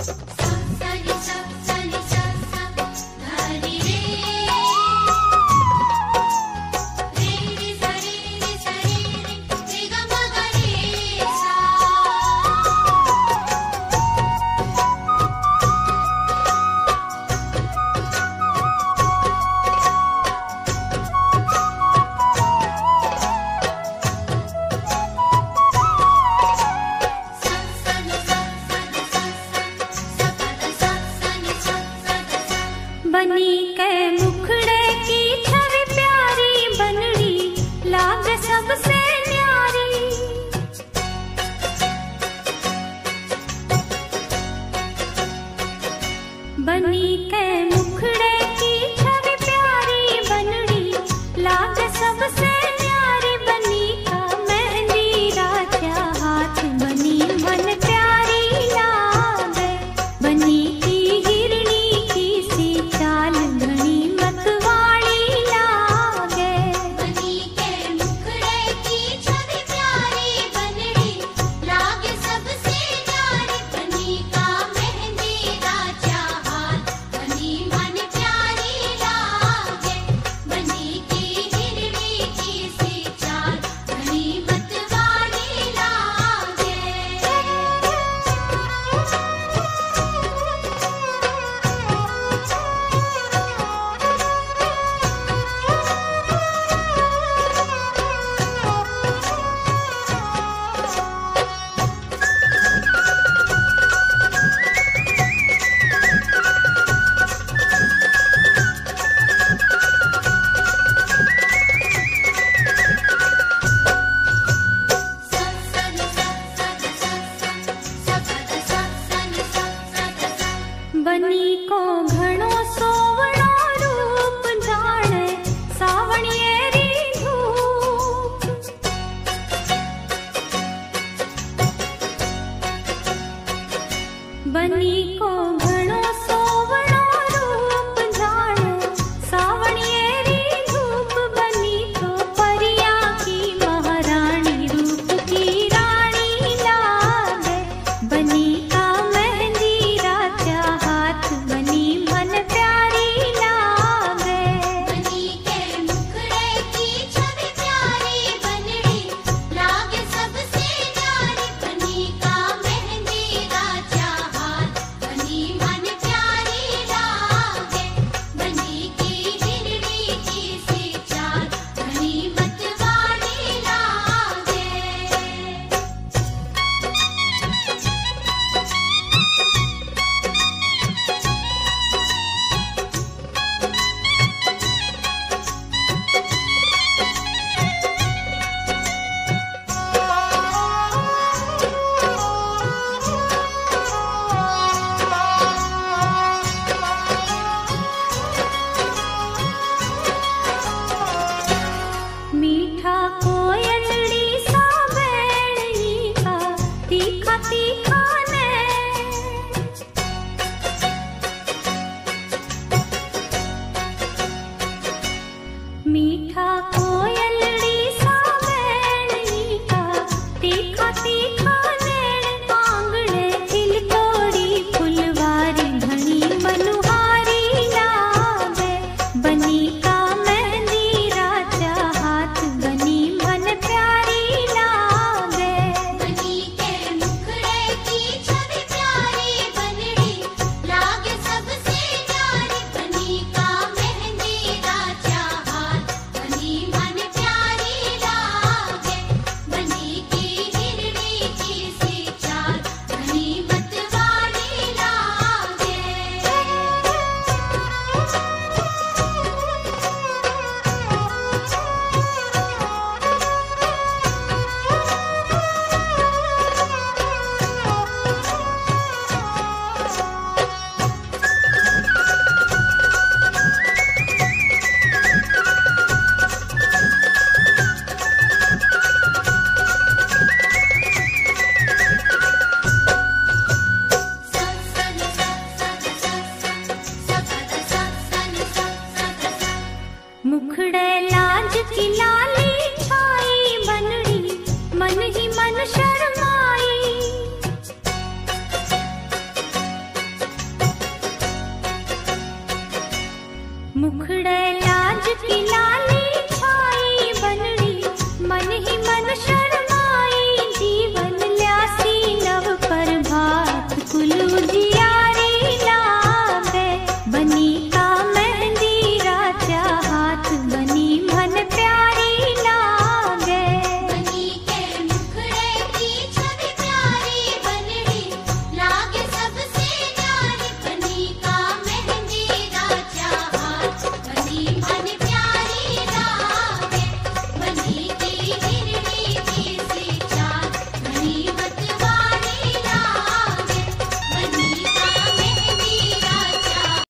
बनी के मुखड़े की छवि प्यारी बनड़ी लाग सबसे न्यारी। बनी के मुखड़े की छवि प्यारी बनड़ी लाग सबसे न्यारी। बनी का मेहंदी राजा हाथ बनी मन प्यारी लागे। बनी की हिरणी की सी चाल घनी मतवाली लागे। बनी के मुखड़े की छवि प्यारी बनड़ी लागे सबसे न्यारी। बनी का मेहंदी राजा हाथ बनी मन प्यारी लागे। बनी की हिरणी की सी चाल घनी मतवाली लागे। बनी को घणो सोवणो रूप जाने सावणियेरी धूप। बनी को घणो सोवणो रूप जाने सावणियेरी धूप। बनी तो परिया की महारानी रूप की रानी लागे। बनी का मेहंदी राजा हाथ बनी मन प्यारी लागे। बनी के मुखड़े की छवि प्यारी बनड़ी लागे सबसे न्यारी। बनी का मेहंदी राजा हाथ बनी मन प्यारी लागे। बनी की हिरणी की सी चाल घनी मतवाली लागे। मीठा कोयलड़ी सा बैणी का तीखा तीखा नैन। मीठा कोयलड़ी सा बैणी का तीखा तीखा नैन। आंगणे तिलकोरी फुलवारी घनी मनुहारी लागे। बनी का मेहंदी राजा हाथ बनी मन प्यारी लागे। बनी के मुखड़े की छवि प्यारी बनड़ी लागे सबसे न्यारी। बनी का मेहंदी राजा हाथ बनी मन प्यारी लागे। बनी की हिरणी की सी चाल घनी मतवाली लागे। मुखड़े लाज की लाली छाई बनड़ी मन ही मन शर्माई। मुखड़े